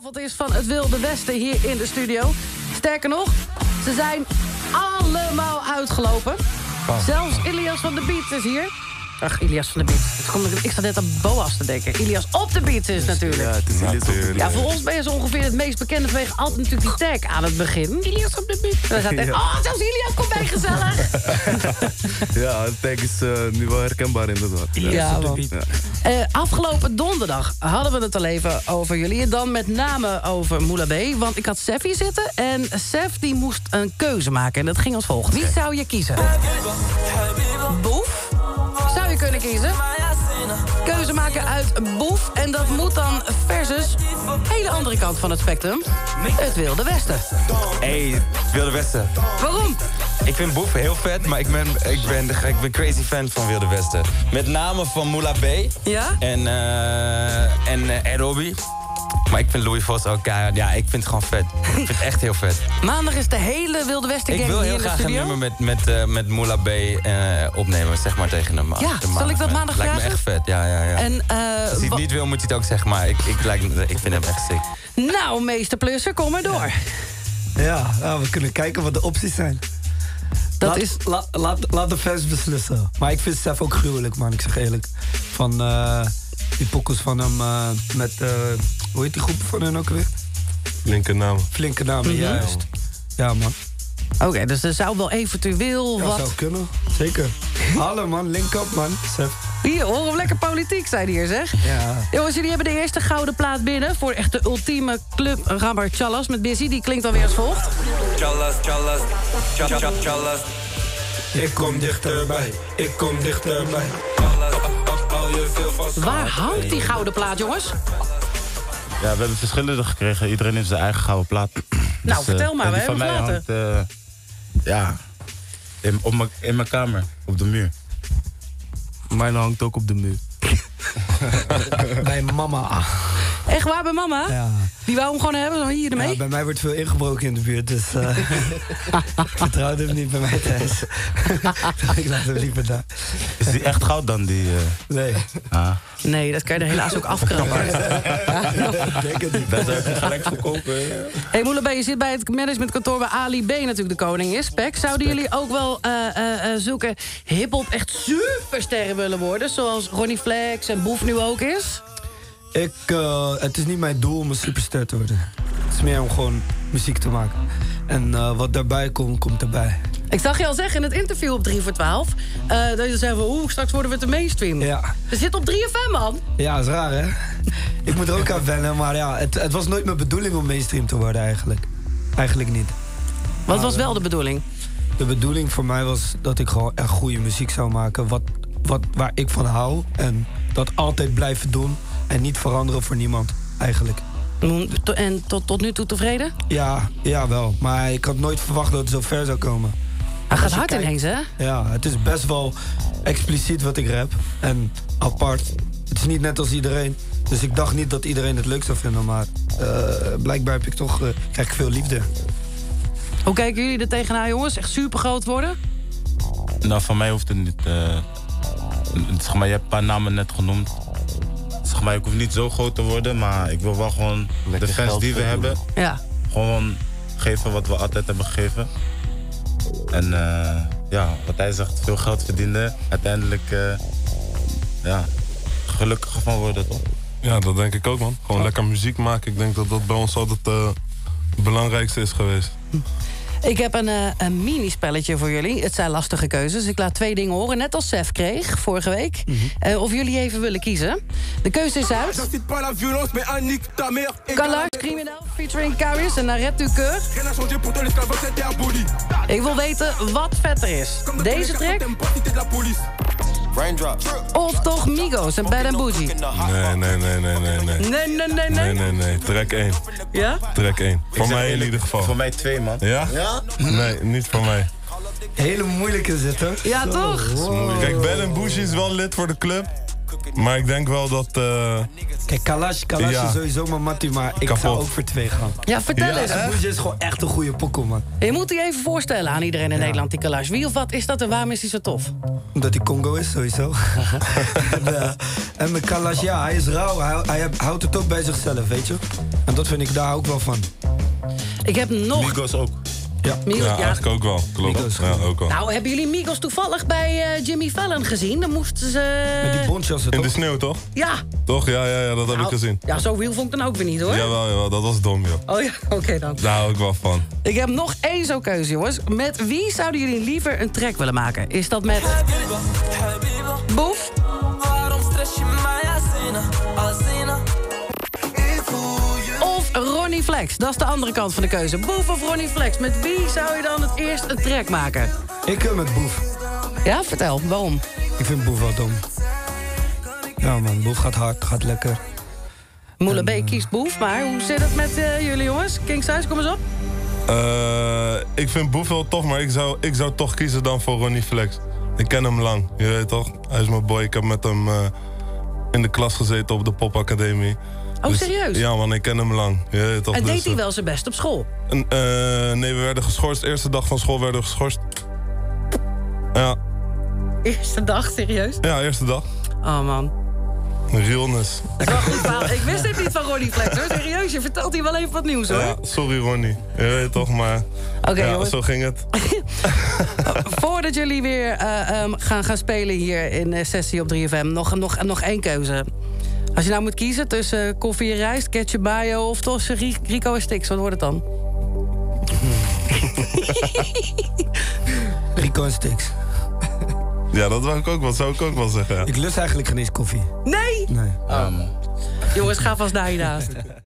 Wat is van het Wilde Westen hier in de studio. Sterker nog, ze zijn allemaal uitgelopen. Zelfs Ilias van de Beats is hier. Ach, Ilias van de Beats. Ik sta net aan Boas te denken. Ilias op de Beats is natuurlijk. Ja, het is Ilias op de Beats. Ja, voor ons ben je zo ongeveer het meest bekende vanwege altijd natuurlijk die tag aan het begin. Ilias op de Beats. Dan staat echt, oh, zelfs Ilias komt bij, gezellig. Ja, de tag is nu wel herkenbaar inderdaad. Ja, man. Afgelopen donderdag hadden we het al even over jullie. En dan met name over Moula B. Want ik had Sef hier zitten. En Sef die moest een keuze maken. En dat ging als volgt. Wie zou je kiezen? Boef? Zou je kunnen kiezen? Keuze maken uit Boef. En dat moet dan versus hele andere kant van het spectrum. Het Wilde Westen. Hey, Wilde Westen. Waarom? Ik vind Boef heel vet, maar ik ben crazy fan van Wilde Westen. Met name van Moula B. Ja? En Robbie. Maar ik vind Louis Vos ook keihard. Ja, ik vind het gewoon vet. Ik vind het echt heel vet. Maandag is de hele Wilde Westen gang hier in de studio. Ik wil heel graag een nummer met Moula B opnemen, zeg maar, tegen hem. Ja, zal ik dat maandag vragen? Lijkt me echt vet, ja. En, als hij het niet wil, moet hij het ook zeggen, maar ik vind hem echt sick. Nou, meester Plusser, kom maar door. Ja, we kunnen kijken wat de opties zijn. Laat de fans beslissen. Maar ik vind Sef ook gruwelijk, man, ik zeg eerlijk. Van die pokkels van hem met... hoe heet die groep van hen ook weer? Flinke namen, juist. Ja, man. Oké, dus er zou wel eventueel wat... zou kunnen, zeker. Hallo, man, link up, man. Sef. Hier, horen we lekker politiek zijn hier, zeg. Ja. Jongens, jullie hebben de eerste gouden plaat binnen... voor echt de ultieme club Rammer Challas met Busy. Die klinkt alweer als volgt. Challas. Ik kom dichterbij, Waar hangt die gouden plaat, jongens? Ja, we hebben verschillende gekregen. Iedereen heeft zijn eigen gouden plaat. Nou, vertel maar, we hebben het laten. Hangt, in mijn kamer, op de muur. Mijn hangt ook op de muur. Bij mama. Echt waar, bij mama? Ja. Die wou hem gewoon hebben, zo hier ermee? Ja, bij mij wordt veel ingebroken in de buurt, dus ik vertrouwde hem niet bij mij thuis. Ik laat hem liever daar. Is die echt goud dan, die... Nee. Nee, dat kan je er helaas ook afkrabben. Denk het niet. Dat zou je gelijk verkopen. Hey, Moula B, je zit bij het managementkantoor waar Ali B natuurlijk de koning is. Pek, zouden jullie ook wel zulke hiphop echt supersterren willen worden? Zoals Ronnie Flex en Boef nu ook is? Het is niet mijn doel om een superster te worden. Het is meer om gewoon muziek te maken. En wat daarbij komt, komt erbij. Ik zag je al zeggen in het interview op 3 voor 12... dat je zei van, straks worden we te mainstream. Ja. Je zit op 3FM, man. Ja, is raar, hè? Ik moet er ook aan wennen, maar ja, het was nooit mijn bedoeling om mainstream te worden eigenlijk. Eigenlijk niet. Wat was wel de bedoeling? De bedoeling voor mij was dat ik gewoon echt goede muziek zou maken. Waar ik van hou. En dat altijd blijven doen. En niet veranderen voor niemand, eigenlijk. En tot nu toe tevreden? Ja, wel. Maar ik had nooit verwacht dat het zo ver zou komen. Hij gaat hard ineens, hè? Ja, het is best wel expliciet wat ik rap. En apart. Het is niet net als iedereen. Dus ik dacht niet dat iedereen het leuk zou vinden. Maar blijkbaar krijg ik veel liefde. Hoe kijken jullie er tegenaan, jongens? Echt super groot worden? Nou, van mij hoeft het niet... zeg maar, je hebt een paar namen net genoemd. Zeg maar, ik hoef niet zo groot te worden, maar ik wil wel gewoon de fans die we hebben... gewoon geven wat we altijd hebben gegeven. En wat hij zegt, veel geld verdienen. Uiteindelijk, gelukkig van worden, toch? Ja, dat denk ik ook, man. Gewoon lekker muziek maken. Ik denk dat dat bij ons altijd het belangrijkste is geweest. Ik heb een mini-spelletje voor jullie. Het zijn lastige keuzes. Ik laat 2 dingen horen, net als Sef kreeg vorige week. Of jullie even willen kiezen. De keuze is uit. Calage Criminel featuring Carius en Arrête du Cœur. Ik wil weten wat vetter is. Deze track? Of toch Migos en Bad and Bougie? Nee. Track 1. Ja? Track 1. Voor mij in ieder geval. Voor mij 2, man. Ja? Nee, niet voor mij. Hele moeilijke zit, hoor. Ja, toch? Wow. Kijk, Bad and Bougie is wel lid voor de club. Maar ik denk wel dat... Kijk, Kalash is sowieso mijn mattie, maar ik zou ook voor 2 gaan. Ja, vertel eens. Boesje is gewoon echt een goede pokoe, man. Je moet die even voorstellen aan iedereen in Nederland, die Kalash. Wie of wat is dat en waarom is hij zo tof? Omdat hij Congo is, sowieso. En met Kalash, ja, hij is rauw. Hij houdt het ook bij zichzelf, weet je. En dat vind ik daar ook wel van. Ik heb nog... Migos ook. Ja, eigenlijk ook wel. Klopt. Ja, ook wel. Nou, hebben jullie Migos toevallig bij Jimmy Fallon gezien? Dan moesten ze... Met die bontjas in de sneeuw, toch? Ja. Toch? Ja, dat heb ik gezien. Ja, zo real vond ik dan ook weer niet, hoor. Jawel, dat was dom, joh. Oh ja, oké dan. Daar hou ik wel van. Ik heb nog 1 zo'n keuze, jongens. Met wie zouden jullie liever een track willen maken? Is dat met... Boef? Waarom stress je mij, Asina? Of Ronnie Flex? Dat is de andere kant van de keuze. Boef of Ronnie Flex? Met wie zou je dan het eerst een track maken? Ik wil met Boef. Ja, vertel. Waarom? Ik vind Boef wel dom. Ja man, Boef gaat hard, gaat lekker. Moela B kiest Boef, maar hoe zit het met jullie jongens? King Size, kom eens op. Ik vind Boef wel tof, maar ik zou toch kiezen dan voor Ronnie Flex. Ik ken hem lang, je weet toch? Hij is mijn boy, ik heb met hem in de klas gezeten op de popacademie. Oh, dus, serieus? Ja man, ik ken hem lang. Je weet toch? En deed hij wel zijn best op school? Nee, we werden geschorst. De eerste dag van school werden we geschorst. Ja. Eerste dag, serieus? Ja, eerste dag. Oh man. Realness. Dat is wel een goed verhaal. Ik wist dit niet van Ronnie Flex, hoor. Serieus, je vertelt hier wel even wat nieuws, hoor. Ja, sorry Ronnie. Je weet toch, maar... Oké, ja, zo ging het. Voordat jullie weer gaan spelen hier in sessie op 3FM... nog 1 keuze. Als je nou moet kiezen tussen koffie en rijst, ketchup mayo... of tussen Rico en Stix, wat wordt het dan? Rico en Stix. Ja, dat zou ik ook wel zeggen. Ja. Ik lust eigenlijk geen eens koffie. Nee? Nee. Jongens, ga vast naar hiernaast.